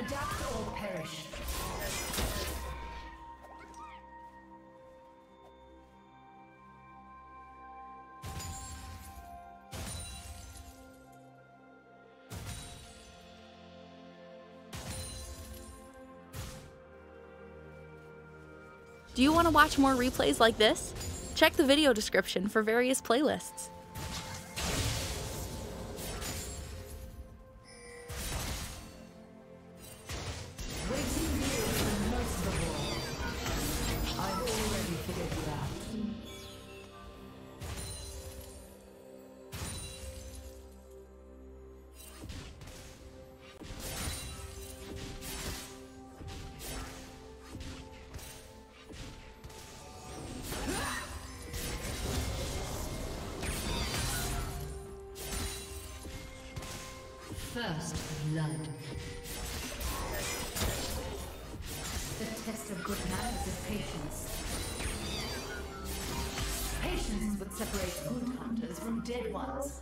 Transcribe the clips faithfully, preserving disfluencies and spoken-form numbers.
Adapt or perish. Do you want to watch more replays like this? Check the video description for various playlists. First blood. The test of good manners is patience. Patience is what separates good hunters from dead ones.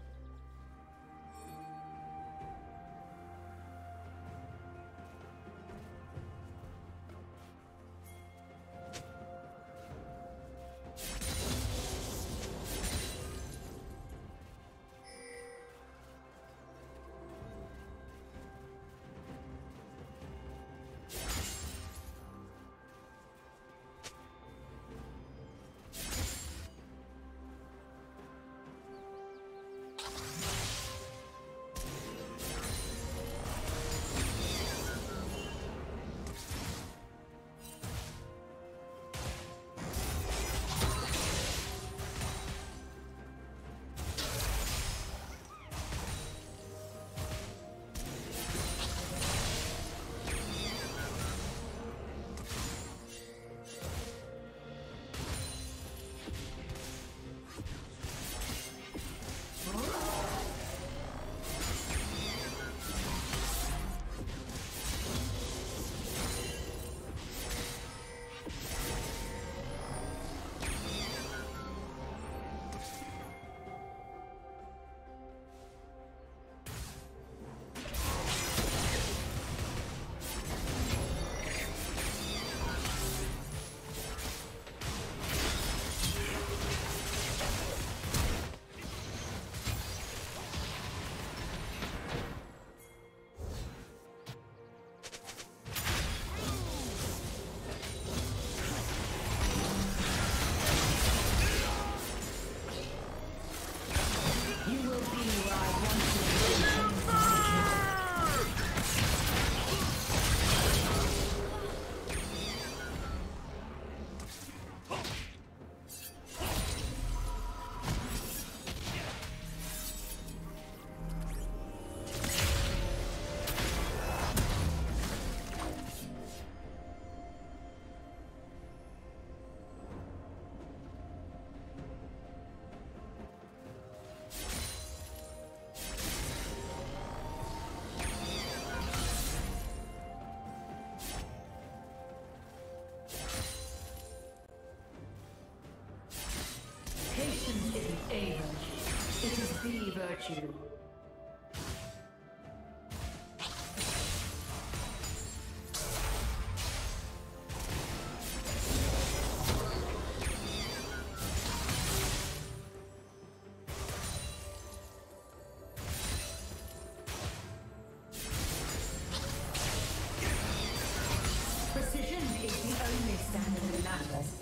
Patience isn't a virtue, it is the virtue. Precision is the only standard that matters.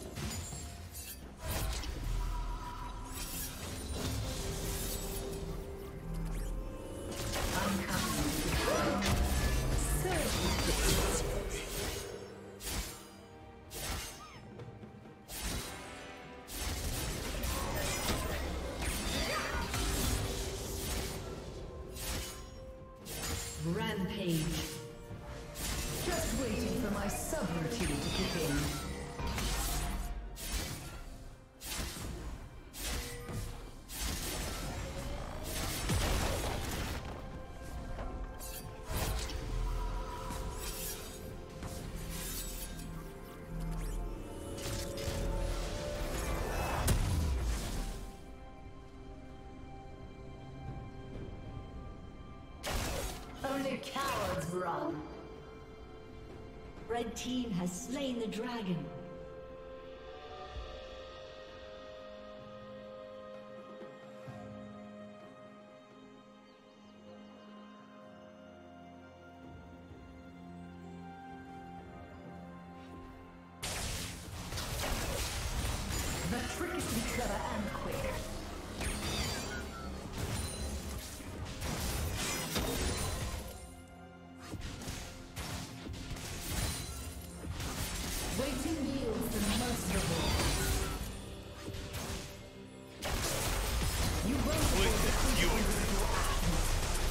Rampage. Just waiting for my subroutine to kick in. Only cowards run. Red team has slain the dragon. The trick is to be clever and quick. Waiting yields the merciful. You won't avoid the consequences of your actions.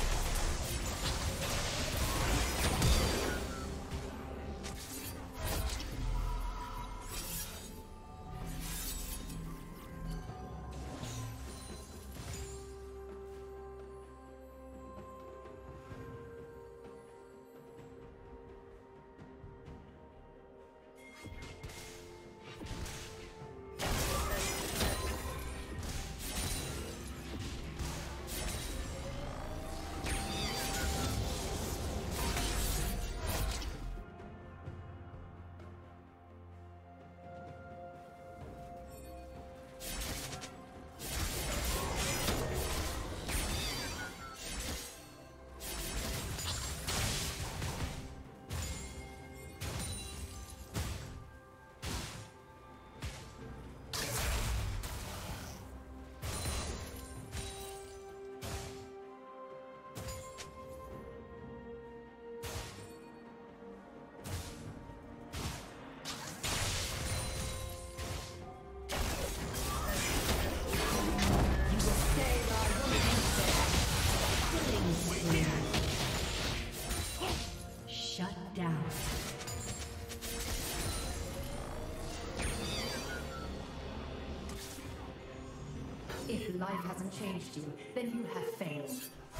If life hasn't changed you, then you have failed.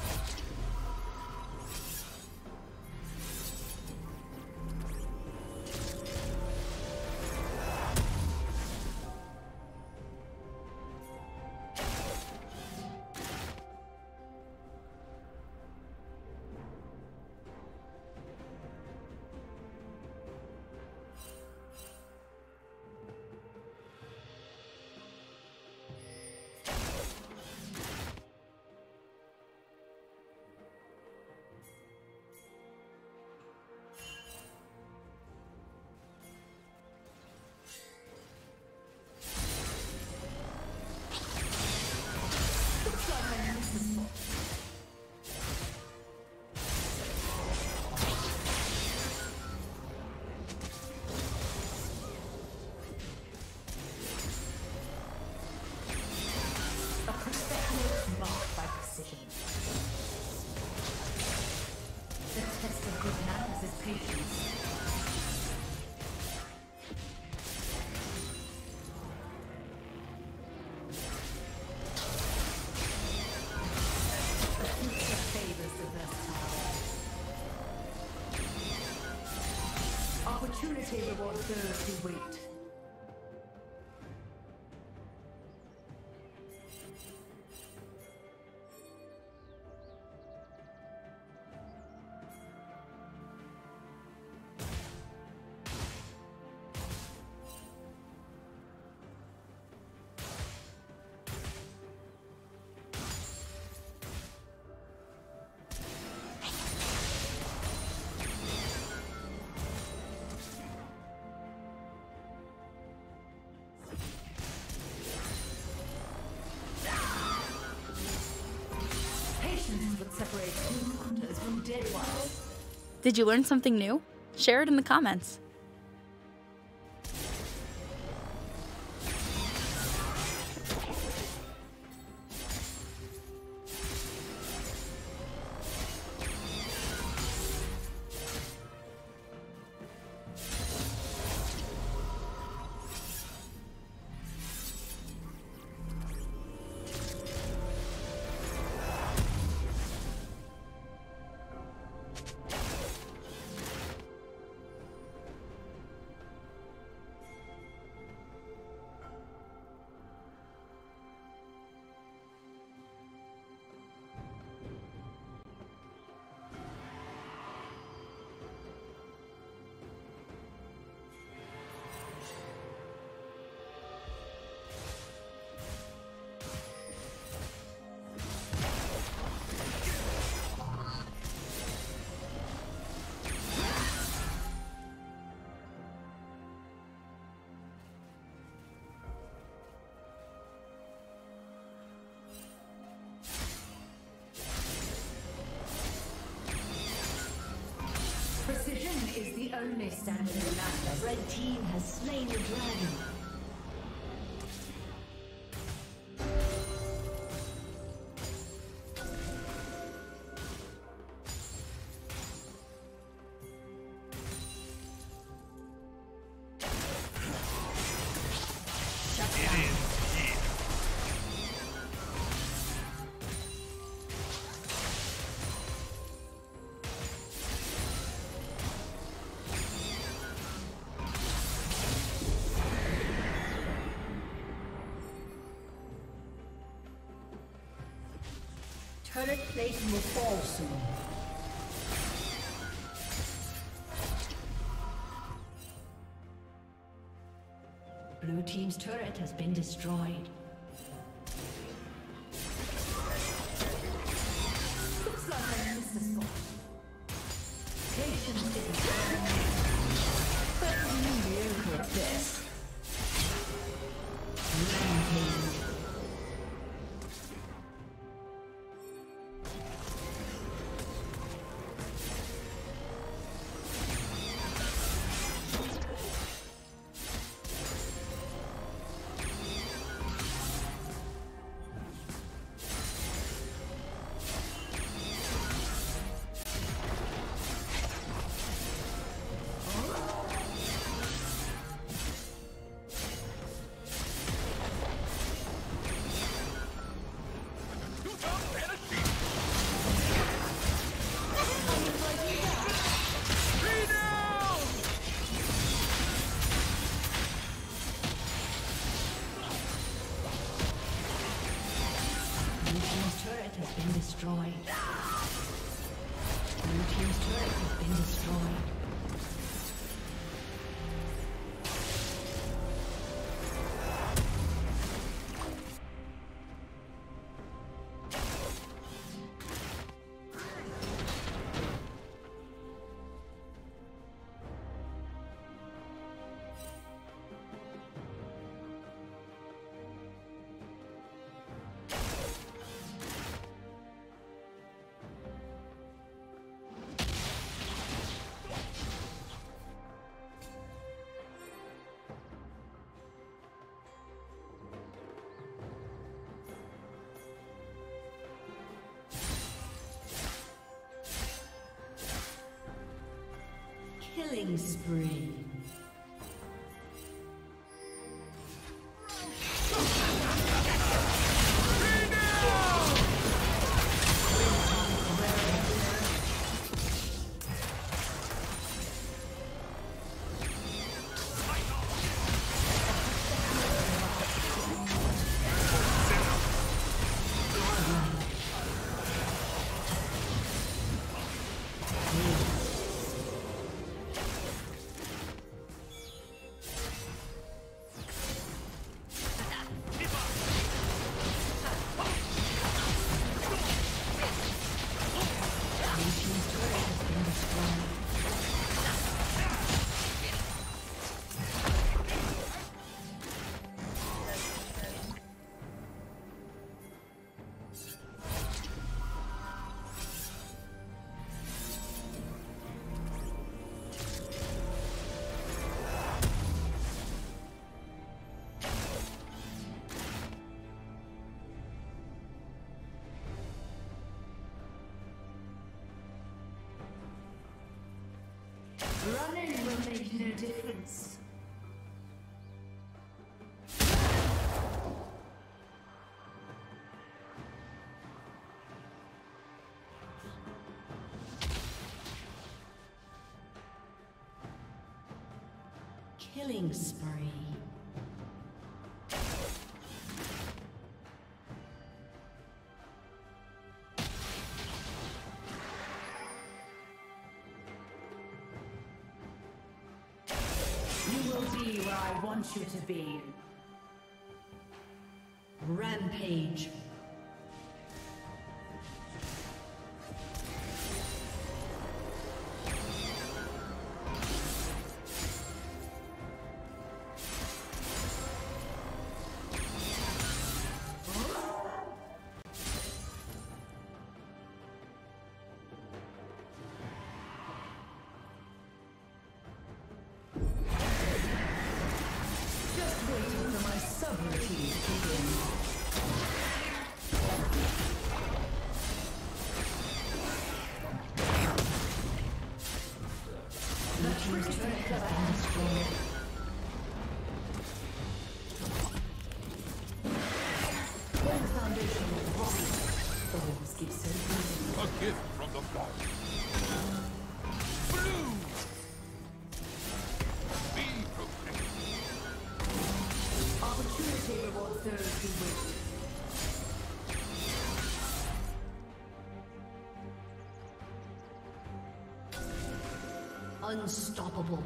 Opportunity rewards those who wait. Did you learn something new? Share it in the comments. only stand in the matter. Red team has slain the dragon. Turret plating will fall soon. Blue team's turret has been destroyed. Looks like I missed a spot. Patience is but mediocre at best. Rampage. Destroyed. Blue team's turret has been destroyed. Killing spree. Running will make no difference. Killing spree. You will be where I want you to be. Rampage. waiting for my subroutine to begin. The team's turret has been destroyed. When the foundation is rocky, the walls keep surging. A gift from the gods. Blue! Be protected. Opportunity rewards those who wait. Unstoppable.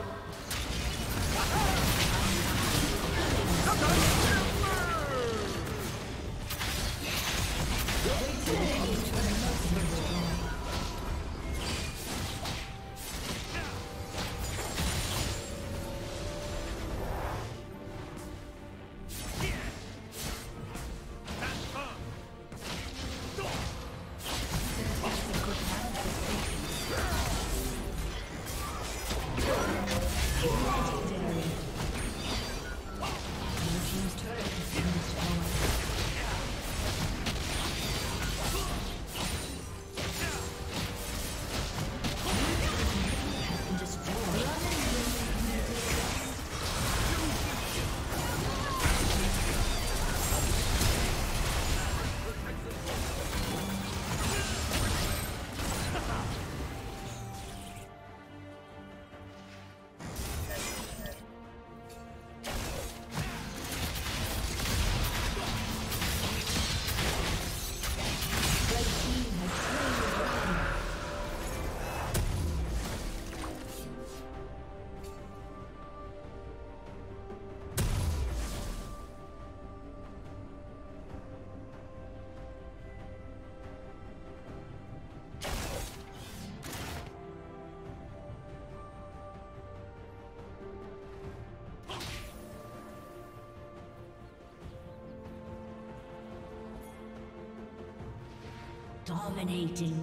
Dominating.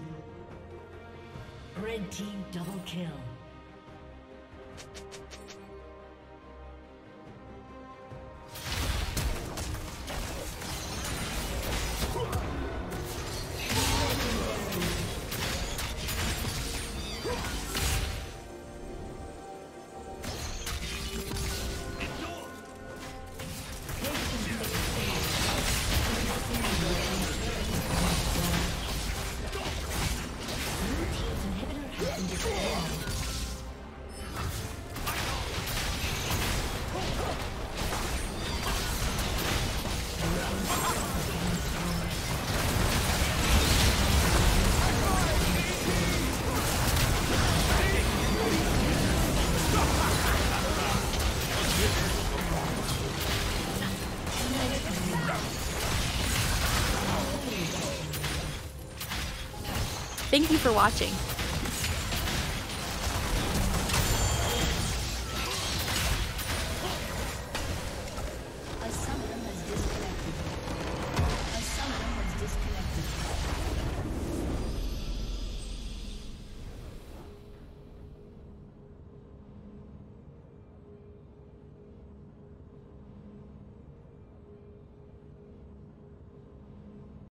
Red team double kill. Thank you for watching.